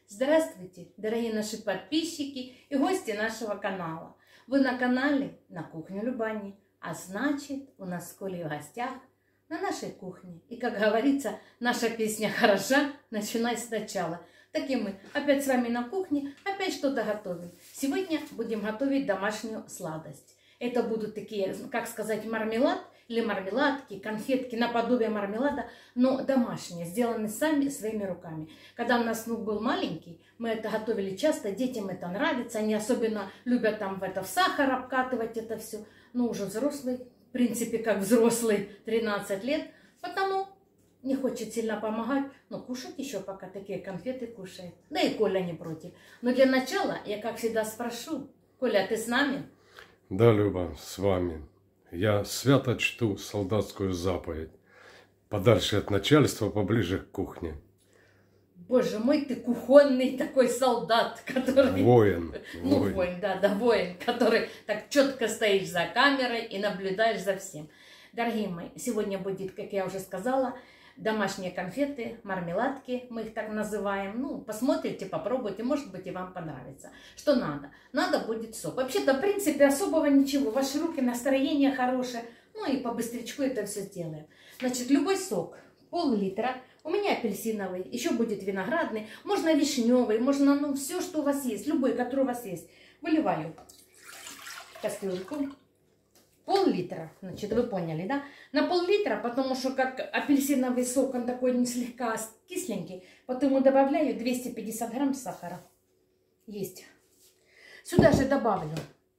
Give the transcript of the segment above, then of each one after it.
Здравствуйте, дорогие наши подписчики и гости нашего канала. Вы на канале «На кухню Любани», а значит, у нас с Колей в гостях на нашей кухне. И, как говорится, наша песня хороша, начинай сначала. Так и мы опять с вами на кухне, опять что-то готовим. Сегодня будем готовить домашнюю сладость. Это будут такие, как сказать, мармелад или мармеладки, конфетки, наподобие мармелада, но домашние, сделаны сами своими руками. Когда у нас внук был маленький, мы это готовили часто, детям это нравится, они особенно любят там в сахар обкатывать это все. Но уже взрослый, в принципе, как взрослый, 13 лет, потому не хочет сильно помогать, но кушать еще пока такие конфеты кушает. Да и Коля не против. Но для начала я, как всегда, спрошу: Коля, ты с нами? Да, Люба, с вами. Я свято чту солдатскую заповедь. Подальше от начальства, поближе к кухне. Боже мой, ты кухонный такой солдат, который... Воин. Ну, воин, да, воин, который так четко стоишь за камерой и наблюдаешь за всем. Дорогие мои, сегодня будет, как я уже сказала, домашние конфеты, мармеладки, мы их так называем. Ну, посмотрите, попробуйте, может быть, и вам понравится. Что надо? Надо будет сок. Вообще-то, в принципе, особого ничего. Ваши руки, настроение хорошее. Ну и по-быстрячку это все сделаем. Значит, любой сок, пол-литра. У меня апельсиновый, еще будет виноградный. Можно вишневый, можно, ну, все, что у вас есть. Любой, который у вас есть. Выливаю в кастрюльку. Пол-литра, значит, вы поняли, да? На пол-литра, потому что как апельсиновый сок, он такой не слегка кисленький, поэтому добавляю 250 грамм сахара. Есть. Сюда же добавлю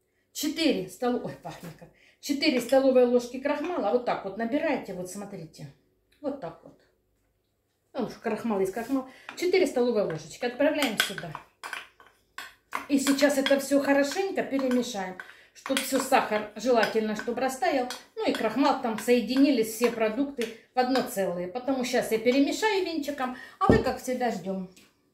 4 столовые ложки крахмала. Вот так вот набираете, вот смотрите. Вот так вот. Ну, крахмал есть крахмал. 4 столовые ложечки отправляем сюда. И сейчас это все хорошенько перемешаем, чтобы все сахар желательно, чтобы растаял. Ну и крахмал там соединились все продукты в одно целое. Потому сейчас я перемешаю венчиком, а вы, как всегда, ждем.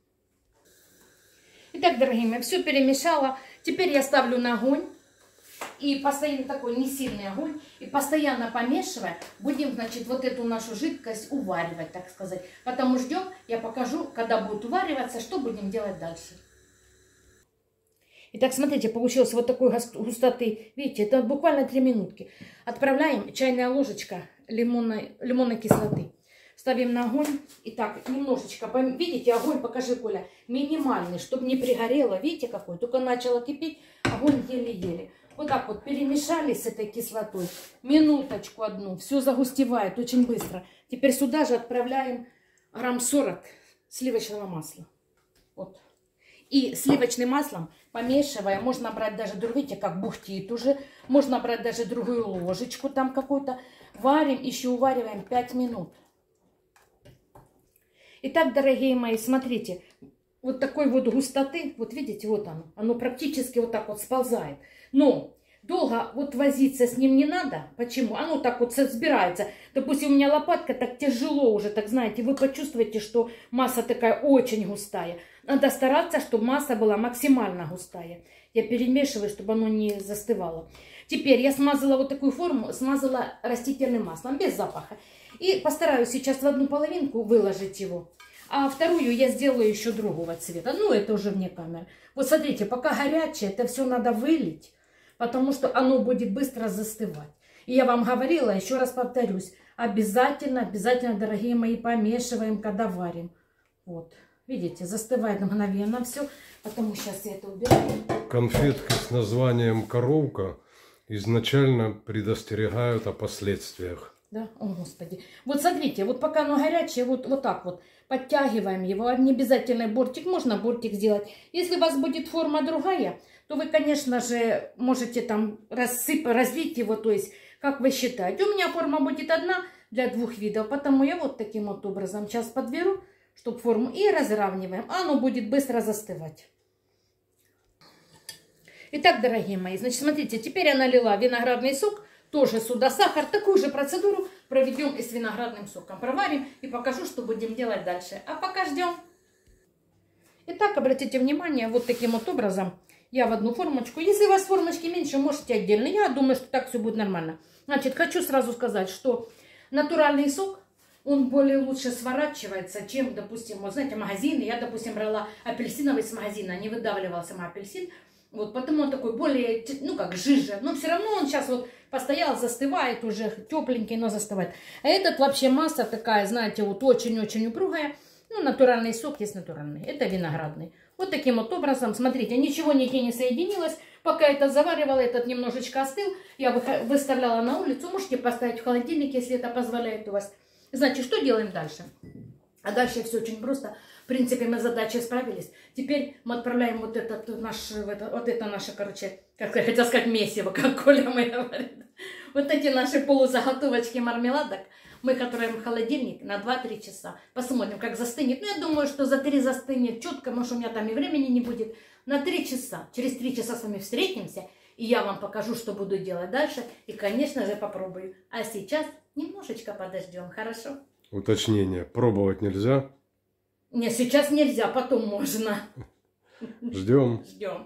Итак, дорогие мои, все перемешала. Теперь я ставлю на огонь. И постоянно такой не сильный огонь. И постоянно помешивая, будем, значит, вот эту нашу жидкость уваривать, так сказать. Потому ждем, я покажу, когда будет увариваться, что будем делать дальше. Итак, смотрите, получилось вот такой густоты. Видите, это буквально 3 минутки. Отправляем чайная ложечка лимонной кислоты. Ставим на огонь. Итак, немножечко. Видите, огонь, покажи, Коля, минимальный, чтобы не пригорело. Видите, какой? Только начало кипеть, огонь еле-еле. Вот так вот перемешали с этой кислотой. Минуточку одну. Все загустевает очень быстро. Теперь сюда же отправляем грамм 40 сливочного масла. Вот. И сливочным маслом помешивая, можно брать даже, видите, как бухтит уже. Можно брать даже другую ложечку там какую-то. Варим, еще увариваем 5 минут. Итак, дорогие мои, смотрите. Вот такой вот густоты, вот видите, вот оно практически вот так вот сползает. Но долго вот возиться с ним не надо. Почему? Оно так вот собирается. Допустим, у меня лопатка так тяжело уже, так знаете, вы почувствуете, что масса такая очень густая. Надо стараться, чтобы масса была максимально густая. Я перемешиваю, чтобы оно не застывало. Теперь я смазала вот такую форму, смазала растительным маслом, без запаха. И постараюсь сейчас в одну половинку выложить его. А вторую я сделаю еще другого цвета. Ну, это уже вне камеры. Вот смотрите, пока горячее, это все надо вылить, потому что оно будет быстро застывать. И я вам говорила, еще раз повторюсь, обязательно, дорогие мои, помешиваем, когда варим. Вот, видите, застывает мгновенно все, потому сейчас я это убираю. Конфетки с названием «Коровка» изначально предостерегают о последствиях. Да, о господи. Вот смотрите, вот пока оно горячее, вот так вот подтягиваем его. Не обязательно бортик, можно бортик сделать. Если у вас будет форма другая, то вы, конечно же, можете там разлить его, то есть, как вы считаете. У меня форма будет одна для 2 видов, потому я вот таким вот образом сейчас подберу, чтобы форму, и разравниваем. Оно будет быстро застывать. Итак, дорогие мои, значит, смотрите, теперь я налила виноградный сок. Тоже сюда сахар. Такую же процедуру проведем и с виноградным соком. Проварим и покажу, что будем делать дальше. А пока ждем. Итак, обратите внимание, вот таким вот образом я в одну формочку. Если у вас формочки меньше, можете отдельно. Я думаю, что так все будет нормально. Значит, хочу сразу сказать, что натуральный сок он более лучше сворачивается, чем, допустим, вот знаете, магазины. Я, допустим, брала апельсиновый с магазина, не выдавливала сама апельсин. Вот, потому он такой более, ну, как жиже. Но все равно он сейчас вот постоял, застывает уже, тепленький, но застывает. А этот вообще масса такая, знаете, вот очень-очень упругая. Ну, натуральный сок есть натуральный. Это виноградный. Вот таким вот образом, смотрите, ничего нигде не соединилось. Пока это заваривала, этот немножечко остыл. Я выставляла на улицу. Можете поставить в холодильник, если это позволяет у вас. Значит, что делаем дальше? А дальше все очень просто. В принципе, мы с задачей справились. Теперь мы отправляем вот это наше, короче, как я хотела сказать, месиво, как Коля мой говорит. Вот эти наши полузаготовочки мармеладок. Мы их отправим в холодильник на 2-3 часа. Посмотрим, как застынет. Ну, я думаю, что за 3 застынет четко, может, у меня там и времени не будет. На 3 часа. Через 3 часа с вами встретимся. И я вам покажу, что буду делать дальше. И, конечно же, попробую. А сейчас немножечко подождем. Хорошо? Уточнение. Пробовать нельзя? Нет, сейчас нельзя, потом можно. Ждем. Ждем.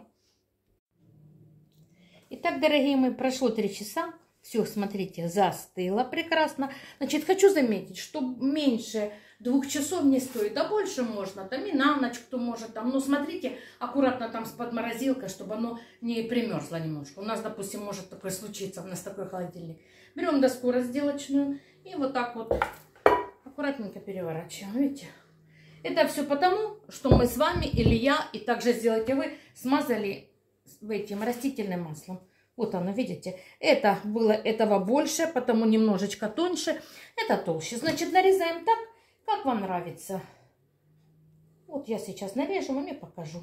Итак, дорогие мои, прошло 3 часа. Все, смотрите, застыло прекрасно. Значит, хочу заметить, что меньше 2 часов не стоит, а больше можно. Там и на ночь кто может. Там, но смотрите, аккуратно там с подморозилкой, чтобы оно не примерзло немножко. У нас, допустим, может такое случиться. У нас такой холодильник. Берем доску разделочную и вот так вот аккуратненько переворачиваем. Видите? Это все потому, что мы с вами, или я, и также сделаете вы, смазали этим растительным маслом. Вот оно, видите, это было этого больше, потому немножечко тоньше, это толще. Значит, нарезаем так, как вам нравится. Вот я сейчас нарежу, вам и покажу.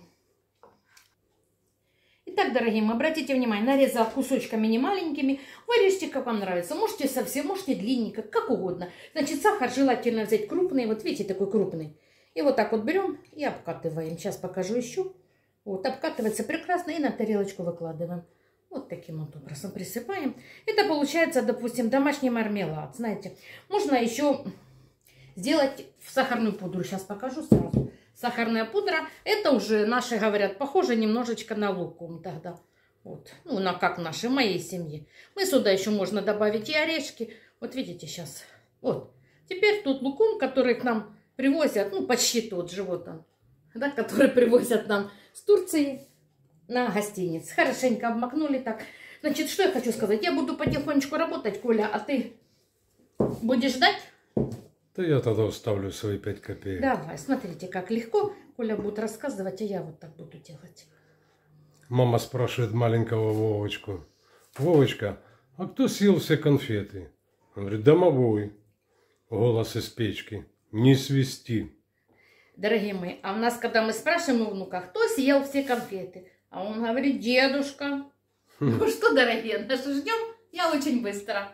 Итак, дорогие мои, обратите внимание, нарезал кусочками не маленькими. Вы режьте, как вам нравится. Можете совсем, можете длинненько, как угодно. Значит, сахар желательно взять крупный, вот видите, такой крупный. И вот так вот берем и обкатываем. Сейчас покажу еще. Вот, обкатывается прекрасно и на тарелочку выкладываем. Вот таким вот образом присыпаем. Это получается, допустим, домашний мармелад. Знаете, можно еще сделать в сахарную пудру. Сейчас покажу сразу. Сахарная пудра, это уже наши говорят, похоже немножечко на лукум тогда. Вот, ну, как наши, в моей семье. Мы сюда еще можно добавить и орешки. Вот видите сейчас. Вот. Теперь тут лукум, который к нам привозят, ну, почти тот же, вот он, да, который привозят нам с Турции на гостиниц. Хорошенько обмакнули так. Значит, что я хочу сказать? Я буду потихонечку работать, Коля, а ты будешь ждать? Да я тогда вставлю свои 5 копеек. Давай, смотрите, как легко. Коля будет рассказывать, а я вот так буду делать. Мама спрашивает маленького Вовочку. Вовочка, а кто съел все конфеты? Он говорит, домовой. Голос из печки. Не свисти. Дорогие мои, а у нас, когда мы спрашиваем у внука, кто съел все конфеты? А он говорит, дедушка. Ну что, дорогие наши, ждем? Я очень быстро.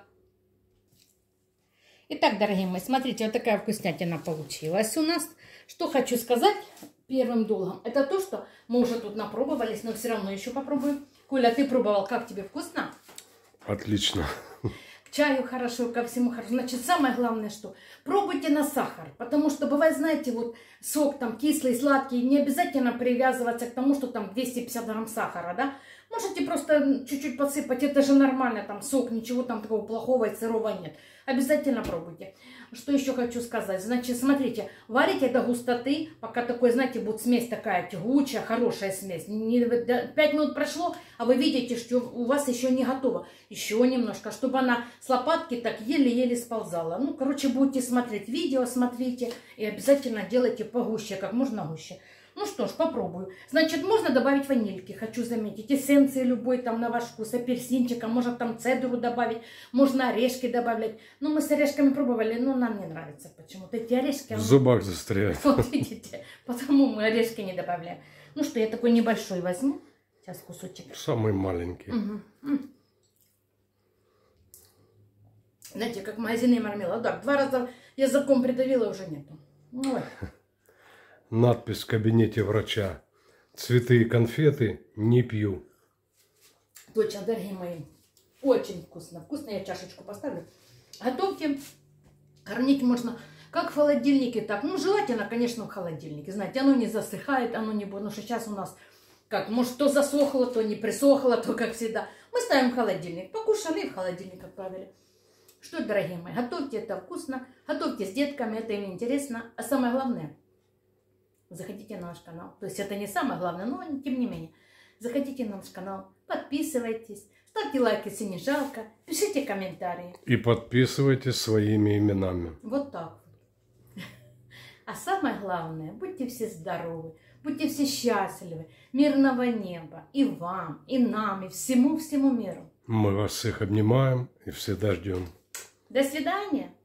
Итак, дорогие мои, смотрите, вот такая вкуснятина получилась у нас. Что хочу сказать первым долгом, это то, что мы уже тут напробовались, но все равно еще попробуем. Коля, ты пробовал, как тебе, вкусно? Отлично. К чаю хорошо, ко всему хорошо. Значит, самое главное, что пробуйте на сахар, потому что бывает, знаете, вот сок там кислый, сладкий, не обязательно привязываться к тому, что там 250 грамм сахара, да? Можете просто чуть-чуть подсыпать, это же нормально, там сок, ничего там такого плохого и сырого нет. Обязательно пробуйте. Что еще хочу сказать? Значит, смотрите, варите до густоты, пока такой, знаете, будет смесь такая тягучая, хорошая смесь. 5 минут прошло, а вы видите, что у вас еще не готово. Еще немножко, чтобы она с лопатки так еле-еле сползала. Ну, короче, будете смотреть видео, смотрите, и обязательно делайте погуще, как можно гуще. Ну что ж, попробую. Значит, можно добавить ванильки, хочу заметить. Эссенции любой там на ваш вкус, апельсинчика, можно там цедру добавить, можно орешки добавлять. Ну, мы с орешками пробовали, но нам не нравится почему-то. Эти орешки... В зубах застряют. Вот видите, потому мы орешки не добавляем. Ну что, я такой небольшой возьму. Сейчас кусочек. Самый маленький. Угу. Знаете, как магазинный мармелад. Да, 2 раза языком придавила, уже нету. Ой. Надпись в кабинете врача. Цветы и конфеты не пью. Точно, дорогие мои. Очень вкусно. Вкусно, я чашечку поставлю. Готовьте. Хранить можно как в холодильнике, так. Ну, желательно, конечно, в холодильнике. Знаете, оно не засыхает, оно не будет. Потому что сейчас у нас, как, может, то засохло, то не присохло, то как всегда. Мы ставим в холодильник. Покушали и в холодильник отправили. Что, дорогие мои, готовьте это вкусно, готовьте с детками, это им интересно. А самое главное, заходите на наш канал. То есть это не самое главное, но тем не менее. Заходите на наш канал, подписывайтесь, ставьте лайки, если не жалко, пишите комментарии. И подписывайтесь своими именами. Вот так вот. А самое главное, будьте все здоровы, будьте все счастливы, мирного неба и вам, и нам, и всему-всему миру. Мы вас всех обнимаем и всегда ждем. До свидания.